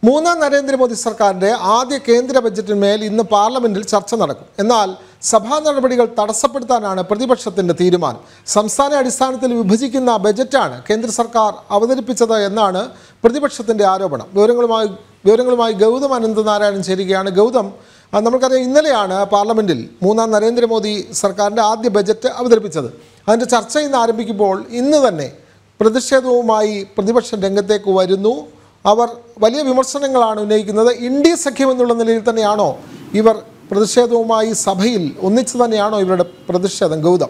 മൂന്നാം നരേന്ദ്രമോദി സർക്കാരിൻ്റെ ആദ്യ കേന്ദ്ര ബജറ്റിന്മേൽ ഇന്ന് പാർലമെന്റിൽ ചർച്ച നടക്കും. എന്നാൽ സഭാ നടപടികൾ തടസ്സപ്പെടുത്താനാണ് പ്രതിപക്ഷത്തിൻ്റെ തീരുമാനം. സംസ്ഥാന അടിസ്ഥാനത്തിൽ വിഭജിക്കുന്ന ബജറ്റാണ് കേന്ദ്ര സർക്കാർ അവതരിപ്പിച്ചത് എന്നാണ് പ്രതിപക്ഷത്തിൻ്റെ ആരോപണം. വിവരങ്ങളുമായി ഗൗതം അനന്തനാരായണൻ ചേരുകയാണ്. ഗൗതം, നമുക്കറിയാം ഇന്നലെയാണ് പാർലമെന്റിൽ മൂന്നാം നരേന്ദ്രമോദി സർക്കാരിൻ്റെ ആദ്യ ബജറ്റ് അവതരിപ്പിച്ചത്. അതിൻ്റെ ചർച്ച ഇന്ന് ആരംഭിക്കുമ്പോൾ ഇന്ന് തന്നെ പ്രതിഷേധവുമായി പ്രതിപക്ഷം രംഗത്തേക്ക് വരുന്നു. അവർ വലിയ വിമർശനങ്ങളാണ് ഉന്നയിക്കുന്നത്. ഇന്ത്യ സഖ്യം എന്നുള്ള നിലയിൽ തന്നെയാണോ ഇവർ പ്രതിഷേധവുമായി സഭയിൽ ഒന്നിച്ചു തന്നെയാണോ ഇവരുടെ പ്രതിഷേധം? ഗൗതം,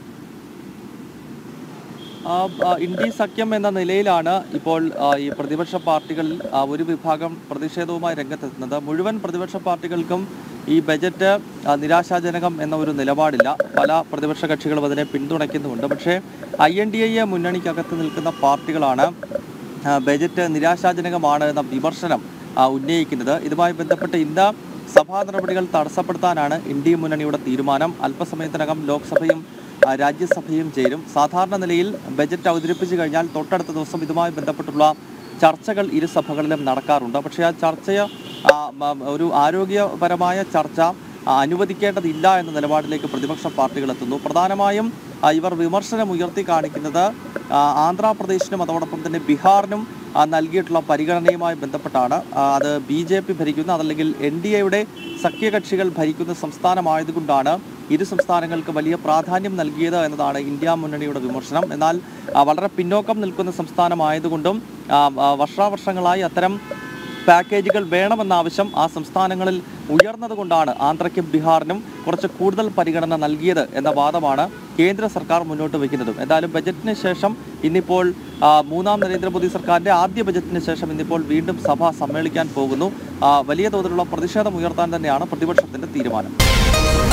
ഇന്ത്യ സഖ്യം എന്ന നിലയിലാണ് ഇപ്പോൾ ഈ പ്രതിപക്ഷ പാർട്ടികളിൽ ഒരു വിഭാഗം പ്രതിഷേധവുമായി രംഗത്തെത്തുന്നത്. മുഴുവൻ പ്രതിപക്ഷ പാർട്ടികൾക്കും ഈ ബജറ്റ് നിരാശാജനകം എന്ന ഒരു നിലപാടില്ല. പല പ്രതിപക്ഷ കക്ഷികളും അതിനെ പിന്തുണയ്ക്കുന്നുമുണ്ട്. പക്ഷേ INDA മുന്നണിക്കകത്ത് നിൽക്കുന്ന പാർട്ടികളാണ് ബജറ്റ് നിരാശാജനകമാണ് എന്ന വിമർശനം ഉന്നയിക്കുന്നത്. ഇതുമായി ബന്ധപ്പെട്ട് ഇന്ന് സഭാ നടപടികൾ തടസ്സപ്പെടുത്താനാണ് ഇന്ത്യ മുന്നണിയുടെ തീരുമാനം. അല്പസമയത്തിനകം ലോക്സഭയും രാജ്യസഭയും ചേരും. സാധാരണ നിലയിൽ ബജറ്റ് അവതരിപ്പിച്ചു കഴിഞ്ഞാൽ തൊട്ടടുത്ത ദിവസം ഇതുമായി ബന്ധപ്പെട്ടുള്ള ചർച്ചകൾ ഇരു സഭകളിലും നടക്കാറുണ്ട്. പക്ഷേ ആ ചർച്ചയെ ഒരു ആരോഗ്യപരമായ ചർച്ച അനുവദിക്കേണ്ടതില്ല എന്ന നിലപാടിലേക്ക് പ്രതിപക്ഷ പാർട്ടികൾ എത്തുന്നു. പ്രധാനമായും ഇവർ വിമർശനം ഉയർത്തി കാണിക്കുന്നത് ആന്ധ്രാപ്രദേശിനും അതോടൊപ്പം തന്നെ ബീഹാറിനും നൽകിയിട്ടുള്ള പരിഗണനയുമായി ബന്ധപ്പെട്ടാണ്. അത് BJP ഭരിക്കുന്ന അതല്ലെങ്കിൽ NDAയുടെ സഖ്യകക്ഷികൾ ഭരിക്കുന്ന സംസ്ഥാനമായതുകൊണ്ടാണ് ഇരു സംസ്ഥാനങ്ങൾക്ക് വലിയ പ്രാധാന്യം നൽകിയത് എന്നതാണ് ഇന്ത്യ മുന്നണിയുടെ വിമർശനം. എന്നാൽ വളരെ പിന്നോക്കം നിൽക്കുന്ന സംസ്ഥാനമായതുകൊണ്ടും വർഷാവർഷങ്ങളായി അത്തരം പാക്കേജുകൾ വേണമെന്ന ആവശ്യം ആ സംസ്ഥാനങ്ങളിൽ ഉയർന്നതുകൊണ്ടാണ് ആന്ധ്രയ്ക്കും ബീഹാറിനും കുറച്ച് കൂടുതൽ പരിഗണന നൽകിയത് എന്ന വാദമാണ് കേന്ദ്ര സർക്കാർ മുന്നോട്ട് വയ്ക്കുന്നതും. എന്തായാലും ബജറ്റിന് ശേഷം ഇന്നിപ്പോൾ മൂന്നാം നരേന്ദ്രമോദി സർക്കാരിൻ്റെ ആദ്യ ബജറ്റിന് ശേഷം ഇന്നിപ്പോൾ വീണ്ടും സഭ സമ്മേളിക്കാൻ പോകുന്നു. വലിയ തോതിലുള്ള പ്രതിഷേധം ഉയർത്താൻ തന്നെയാണ് പ്രതിപക്ഷത്തിൻ്റെ തീരുമാനം.